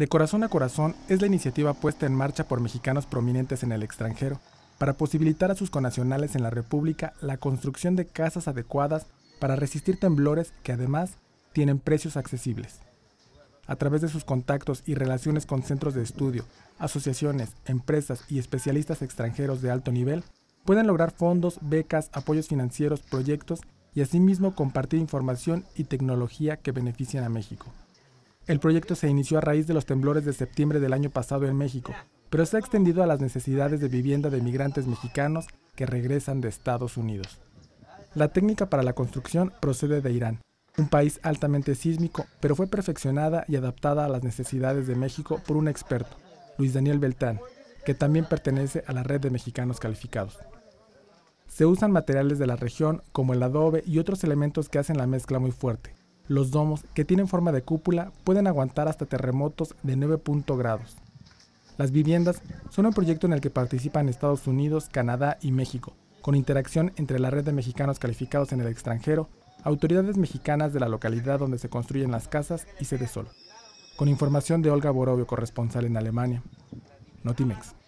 De Corazón a Corazón es la iniciativa puesta en marcha por mexicanos prominentes en el extranjero para posibilitar a sus connacionales en la República la construcción de casas adecuadas para resistir temblores que además tienen precios accesibles. A través de sus contactos y relaciones con centros de estudio, asociaciones, empresas y especialistas extranjeros de alto nivel, pueden lograr fondos, becas, apoyos financieros, proyectos y asimismo compartir información y tecnología que benefician a México. El proyecto se inició a raíz de los temblores de septiembre del año pasado en México, pero se ha extendido a las necesidades de vivienda de migrantes mexicanos que regresan de Estados Unidos. La técnica para la construcción procede de Irán, un país altamente sísmico, pero fue perfeccionada y adaptada a las necesidades de México por un experto, Luis Daniel Beltrán, que también pertenece a la red de mexicanos calificados. Se usan materiales de la región como el adobe y otros elementos que hacen la mezcla muy fuerte. Los domos, que tienen forma de cúpula, pueden aguantar hasta terremotos de 9 grados. Las viviendas son un proyecto en el que participan Estados Unidos, Canadá y México, con interacción entre la red de mexicanos calificados en el extranjero, autoridades mexicanas de la localidad donde se construyen las casas y Sede Sol. Con información de Olga Borovio, corresponsal en Alemania. Notimex.